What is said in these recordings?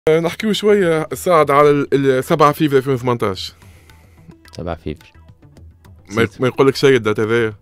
نحكيو شوية سعد على السبعة فيفا 2018. 7 فيفر ما يقولك شيء الدات هذايا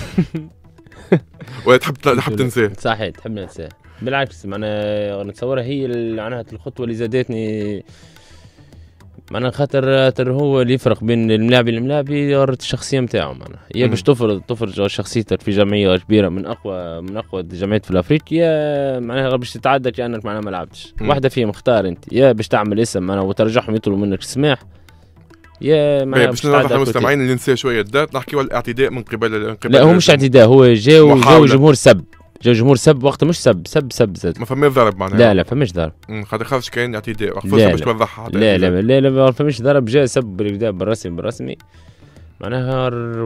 ولا تحب تنساه؟ صحيح تحب ننساه. بالعكس معناها نتصورها هي معناها الخطوة اللي زادتني، معناها خاطر هو اللي يفرق بين الملاعبي الشخصية نتاعو. معناها يا باش تفرض شخصيتك في جمعية كبيرة من أقوى الجمعيات في أفريقيا، معناها باش تتعدى كأنك معناها ما لعبتش. واحدة فيهم اختار أنت، يا باش تعمل اسم معناها وترجعهم يطلبوا منك السماح، يا معناها باش نوضح للمستمعين اللي ننسى شوية الدات. نحكيو على الاعتداء من قبل لا هو مش اعتداء، هو جاو جمهور سب وقت مش سب زاد. ما فماش ضرب معناها؟ لا فماش ضرب. خاطر خافش كاين اعتداء وقت باش توضحها. لا ما فماش ضرب، جا سب بالرسمي معناها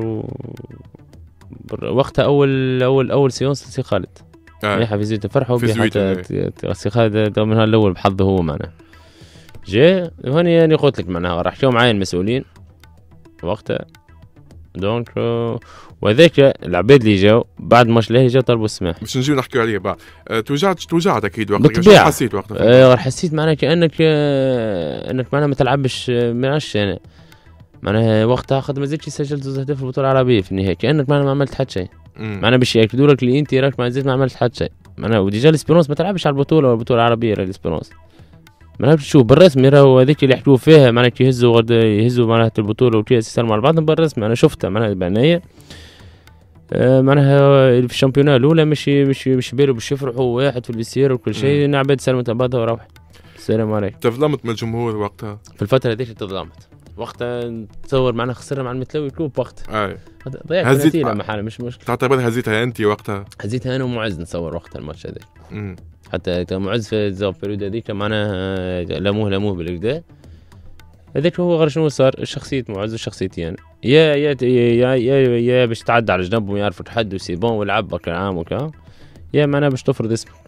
وقتها اول سيونس سي خالد مليحه في زيت فرحوا بها حتى سي خالد من الاول بحظه هو معناها جا هوني. يعني قلت لك معناها راح حكيو معايا المسؤولين وقتها دونك، وهذاك العباد اللي جاو بعد ماتش الاهلي جاو طلبوا السماح. باش نجيو نحكيو عليه بعد. توجعت اكيد وقتها. بالطبيعه حسيت وقتها؟ حسيت معناها كانك معناها ما تلعبش، ما عرفتش انا معناها وقتها خاطر ما زدتش سجلت اهداف في البطوله العربيه في النهايه، كانك معناها ما عملت حتى شيء. معناها باش ياكدوا لك اللي انت راك ما زدت ما عملت حتى شيء معناها. وديجا الاسبيرونس ما تلعبش على البطوله العربيه. الاسبيرونس معناها تشوف بالرسمي راهو هذيك اللي يحكوا فيها معناها يهزوا معناها البطوله وكاس يسلموا على بعضهم بالرسمي. انا شفتها معناها بعناية معناها في الشامبيونات الاولى مش بيرو باش يفرحوا واحد في البيسير وكل شيء، نعبد سلمت على بعضها وروح السلام عليكم. تظلمت من الجمهور وقتها في الفتره هذيك، تظلمت وقتها. نتصور معناها خسرنا مع المتلوي كلوب وقتها. ضيعت النتيجه محل مش مشكله. تعتبر هزيتها انت وقتها؟ هزيتها انا ومعز نتصور وقتها الماتش هذاك. حتى معز في البريود هذيك معناها لموه بالكدا. هذاك هو غير شنو صار شخصية معز وشخصيتي أنا. يا باش تعدى على جنبهم يعرفوا تحدوا سي بون والعب بكل عام وكا، يا معناها باش تفرض اسمك.